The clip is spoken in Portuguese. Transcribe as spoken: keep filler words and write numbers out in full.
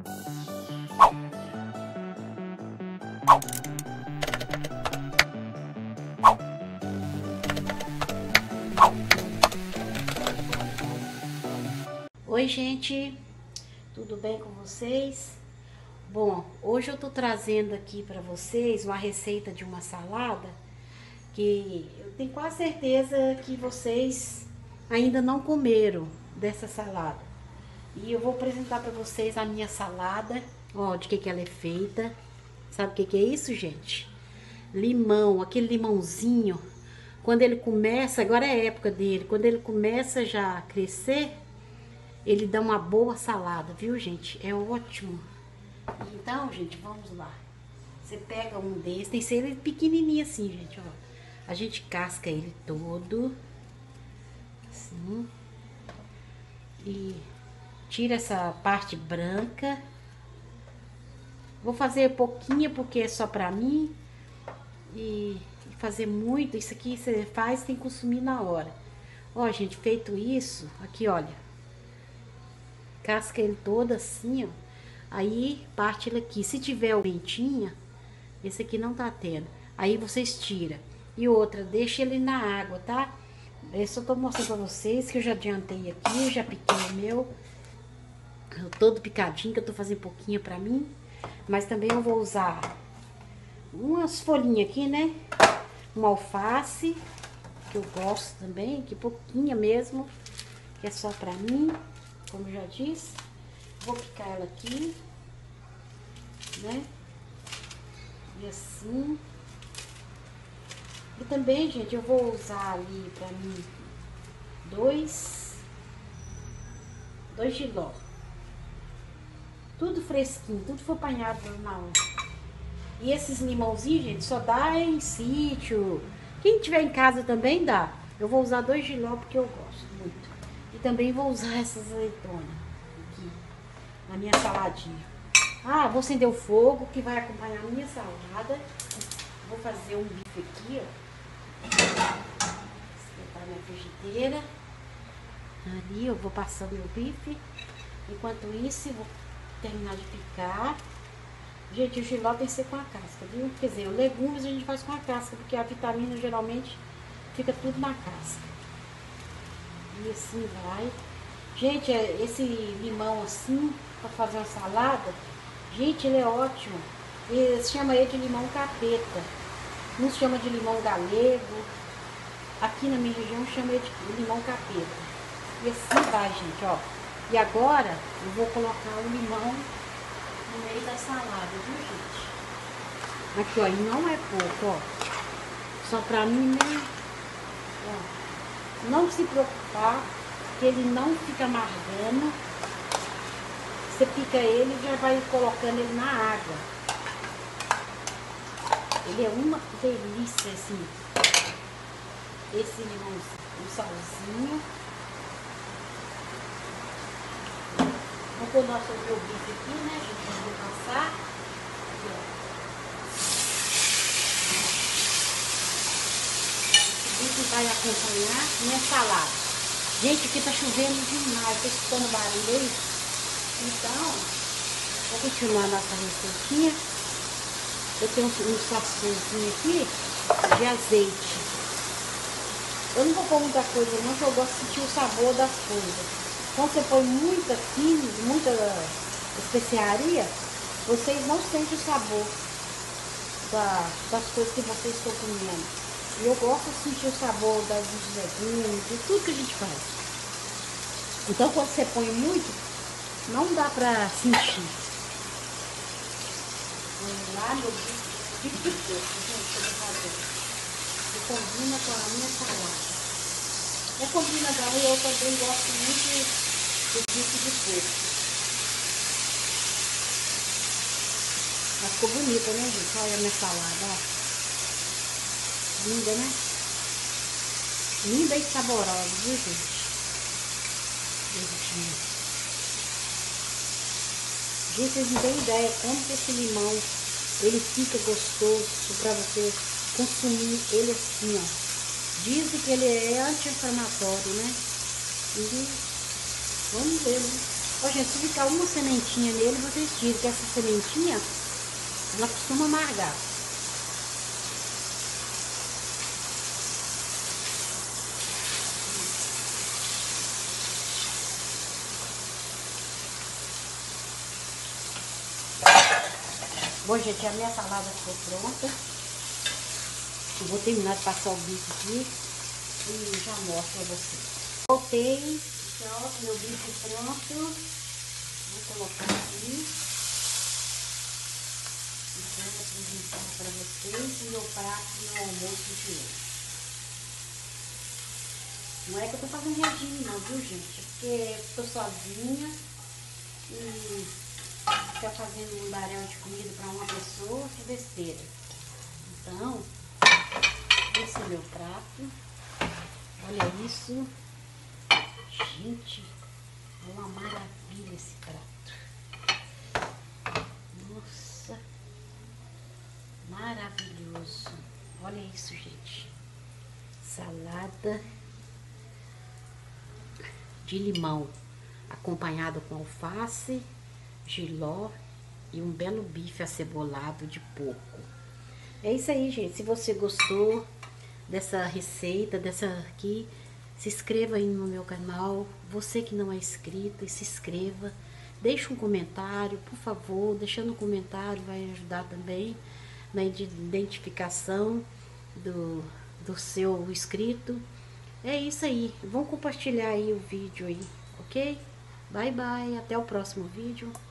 Oi gente, tudo bem com vocês? Bom, hoje eu tô trazendo aqui para vocês uma receita de uma salada que eu tenho quase certeza que vocês ainda não comeram dessa salada. E eu vou apresentar para vocês a minha salada, ó, de que que ela é feita. Sabe o que que é isso, gente? Limão, aquele limãozinho, quando ele começa, agora é a época dele, quando ele começa já a crescer, ele dá uma boa salada, viu, gente? É ótimo. Então, gente, vamos lá. Você pega um desses, tem que ser ele pequenininho assim, gente, ó. A gente casca ele todo, assim. E tira essa parte branca. Vou fazer pouquinho porque é só pra mim. E fazer muito, isso aqui você faz, tem que consumir na hora. Ó, gente, feito isso, aqui, olha. Casca ele todo assim, ó. Aí parte ele aqui. Se tiver o ventinha, esse aqui não tá tendo. Aí vocês tiram. E outra, deixa ele na água, tá? Esse eu tô mostrando pra vocês que eu já adiantei aqui, eu já piquei o meu. Todo picadinho, que eu tô fazendo pouquinho pra mim. Mas também eu vou usar umas folhinhas aqui, né? Uma alface, que eu gosto também, que pouquinha mesmo, que é só pra mim. Como eu já disse, vou picar ela aqui, né? E assim. E também, gente, eu vou usar ali pra mim dois, dois jiló. Tudo fresquinho, tudo foi apanhado na hora. E esses limãozinhos, gente, só dá em sítio. Quem tiver em casa também dá. Eu vou usar dois jiló porque eu gosto muito. E também vou usar essas azeitonas aqui na minha saladinha. Ah, vou acender o fogo que vai acompanhar a minha salada. Vou fazer um bife aqui, ó. Esquentar minha frigideira. Ali eu vou passando meu bife. Enquanto isso, eu vou terminar de picar. Gente, o jiló tem que ser com a casca, viu? Quer dizer, os legumes a gente faz com a casca, porque a vitamina geralmente fica tudo na casca. E assim vai. Gente, esse limão assim, pra fazer uma salada, gente, ele é ótimo. Eles chamam ele de limão capeta. Não se chama de limão galego. Aqui na minha região chama ele de limão capeta. E assim vai, gente, ó. E agora eu vou colocar o limão no meio da salada, viu, gente? Aqui, ó, e não é pouco, ó. Só pra mim mesmo. Ó. Não se preocupar, que ele não fica amargando. Você pica ele e já vai colocando ele na água. Ele é uma delícia, assim. Esse limãozinho, um salzinho. Vou pôr nosso bife aqui, né, gente? Vou passar. Aqui, ó. Isso vai acompanhar minha salada. Gente, aqui tá chovendo demais, tô escutando barulho aí. Então, vou continuar a nossa receitinha. Eu tenho um, um sachêzinho aqui de azeite. Eu não vou pôr muita coisa não, porque eu gosto de sentir o sabor das coisas. Quando você põe muita química, muita especiaria, vocês não sentem o sabor da, das coisas que vocês estão comendo. E eu gosto de sentir o sabor das legumes, de tudo que a gente faz. Então, quando você põe muito, não dá pra sentir. Vamos lá, meu bife de porco, gente, eu vou fazer. Que combina com a minha salada. É combina não, e eu também gosto muito do bife de porco. Mas ficou bonita, né, gente? Olha a minha salada, ó. Linda, né? Linda e saborosa, viu, gente? Gente, vocês não têm ideia como que esse limão, ele fica gostoso pra você consumir ele assim, ó. Dizem que ele é anti-inflamatório, né? E vamos ver, né? Ó, gente, se ficar uma sementinha nele, vocês tiram, que essa sementinha, ela costuma amargar. Bom, gente, a minha salada ficou pronta. Eu vou terminar de passar o bife aqui e já mostro pra vocês. Voltei, ó, meu bife pronto. Vou colocar aqui. E vou apresentar para vocês o meu prato no almoço de hoje. Não é que eu tô fazendo regime não, viu, gente? É porque eu tô sozinha e ficar fazendo um barel de comida para uma pessoa, que besteira. Então, esse é meu prato. Olha isso. Gente, é uma maravilha esse prato. Nossa, maravilhoso. Olha isso, gente. Salada de limão, acompanhado com alface, jiló e um belo bife acebolado de porco. É isso aí, gente. Se você gostou dessa receita, dessa aqui, se inscreva aí no meu canal. Você que não é inscrito, se inscreva. Deixe um comentário, por favor. Deixando um comentário vai ajudar também na identificação do, do seu inscrito. É isso aí. Vamos compartilhar aí o vídeo aí, ok? Bye, bye. Até o próximo vídeo.